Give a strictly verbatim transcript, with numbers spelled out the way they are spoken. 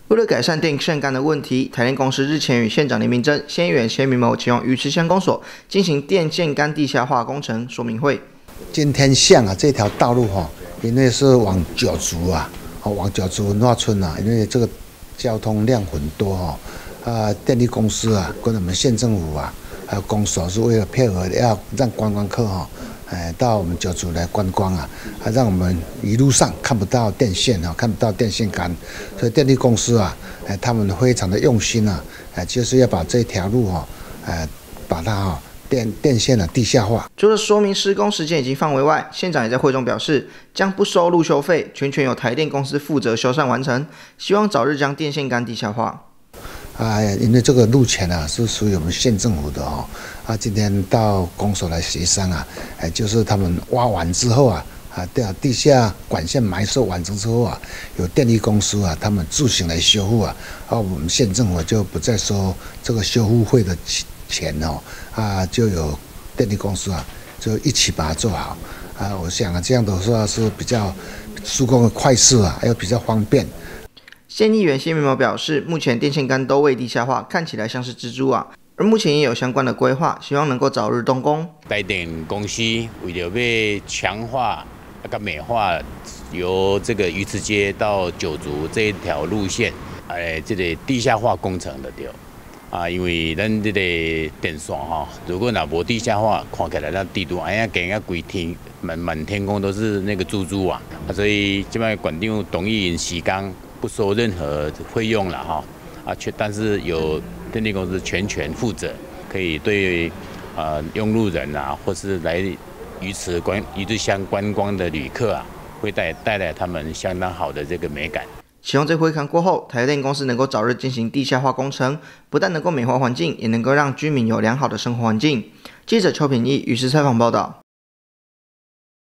为了改善电线杆的问题，台电公司日前与县长林明珍、县议员谢明谋前往鱼池乡公所进行电线杆地下化工程说明会。 今天巷啊这条道路哈，因为是往九族啊，往九族文化村啊，因为这个交通量很多哈，啊，电力公司啊跟我们县政府啊，还有公所是为了配合要让观光客哈。 哎，到我们九族来观光啊，还让我们一路上看不到电线啊，看不到电线杆，所以电力公司啊，哎，他们非常的用心啊，哎，就是要把这条路哈，哎，把它哈电电线的地下化。 除了说明施工时间以及范围外，县长也在会中表示，将不收路修费，全权由台电公司负责修缮完成，希望早日将电线杆地下化。 啊，因为这个路权啊是属于我们县政府的哦，啊，今天到公所来协商啊，哎，就是他们挖完之后啊，啊，地地下管线埋设完成之后啊，有电力公司啊，他们自行来修复啊，啊，我们县政府就不再收这个修复费的钱哦，啊，就有电力公司啊，就一起把它做好，啊，我想啊，这样的话是比较施工的快速啊，又比较方便。 县议员谢明谋表示，目前电线杆都未地下化，看起来像是蜘蛛网，而目前也有相关的规划，希望能够早日动工。 台电公司为了要强化跟美化由这个鱼池街到九族这一条路线，哎，这个地下化工程的对。啊，因为咱这个电线哈，如果若无地下化，看起来那地图哎呀，给人家规天满满天空都是那个蜘蛛网，啊，所以这边管定同意施工。 不收任何费用了哈，啊，全但是由电力公司全权负责，可以对呃用路人啊，或是来鱼池观鱼池乡观光的旅客啊，会带带来他们相当好的这个美感。 希望这会刊过后，台电公司能够早日进行地下化工程，不但能够美化环境，也能够让居民有良好的生活环境。记者邱品义鱼池采访报道。